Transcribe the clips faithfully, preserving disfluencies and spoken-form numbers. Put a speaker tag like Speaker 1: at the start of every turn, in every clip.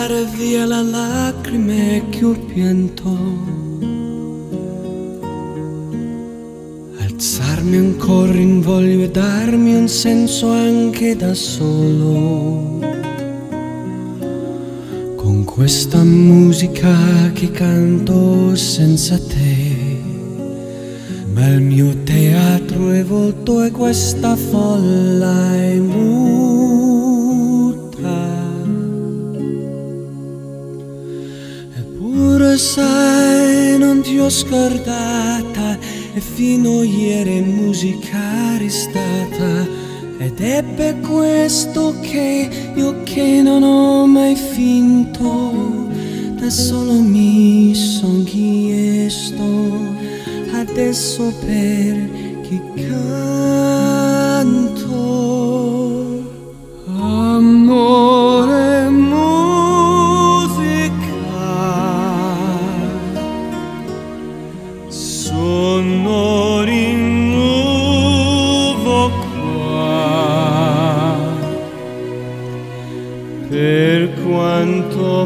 Speaker 1: buttare via le lacrime che ho pianto, alzarmi ancora in voglia e darmi un senso anche da solo, con questa musica che canto senza te. Ma il mio teatro è volto e questa folla è muta. Eppure sai, non ti ho scordata, e fino ieri musica restata. Ed è per questo che io che non ho mai finto, da solo mi son chiesto adesso per chi canto. Amore, musica, sono rinnovo qua, per quanto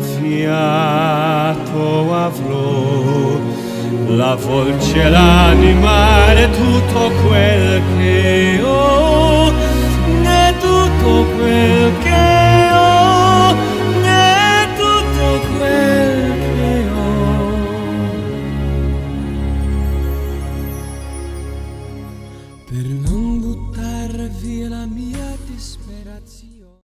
Speaker 1: fiato avrò, la voce, l'animare, tutto quel che ho, è tutto quel